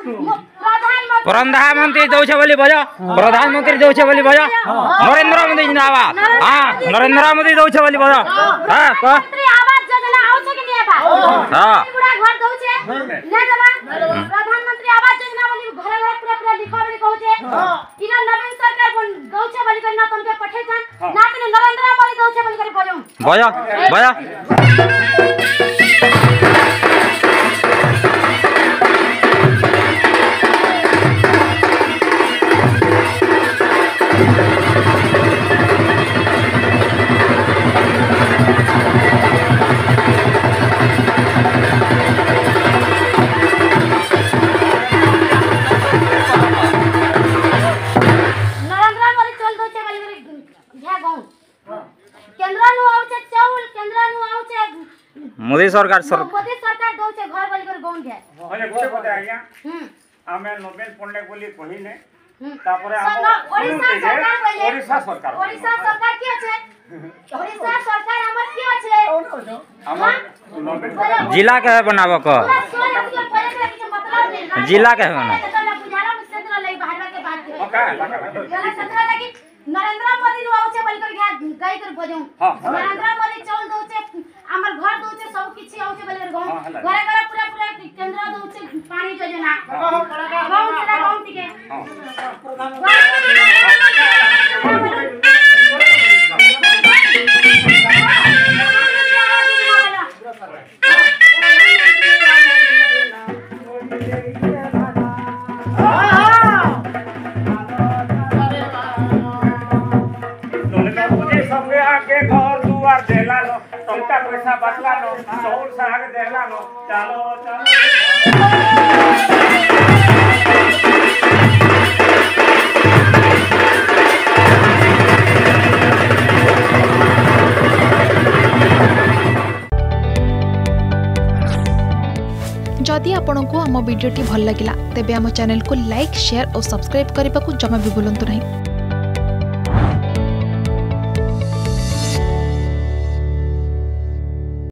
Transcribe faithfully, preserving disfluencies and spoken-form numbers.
प्रधानमंत्री दौछे बोली बजा प्रधानमंत्री दौछे बोली बजा नरेंद्र मोदी जिंदाबाद। हां नरेंद्र मोदी दौछे बोली बजा। हां प्रधानमंत्री आवास योजना आउछे कि नै बा? हां पूरा घर दौछे नै देबा। प्रधानमंत्री आवास योजना बोली घरे घरे पूरा पूरा लिखा बोली कहूछे। इना नवीन सरकार कोन दौछे बोली कर ना तुमके पठे छन ना कि नरेंद्र मोदी दौछे बोली कर बजो बजा बजा। मोदी सरकार सर मोदी सरकार दौचे घर बोली कर गौन के होले गोटे पते आज्ञा हम आमे नोबेल पढ़ले बोली कहिने तापरे हम ओडिशा सरकार बोले ओडिशा सरकार ओडिशा सरकार की আছে ओडिशा सरकार हमर की আছে हमर नोबेल जिला के बनाबो क जिला के बना बुझाला में क्षेत्र लई बाहर के बात करे ओका लगा क्षेत्र लगी नरेंद्र मोदी नु आउचे बोली कर गई कर बजो नरेंद्र मोदी चौल दौचे हमर घर दौचे सब किछि आउचे बोली कर गांव घरे घरे पूरा पूरा केंद्र दौचे पानी योजना गांव से गांव के टंका पैसा बचला लो चौल साग देला लो चलो चलो जदि आपंक आम भिडी भल लगा तेब आम चैनल को लाइक शेयर और सब्सक्राइब करने को जमा भी भूलु नहीं।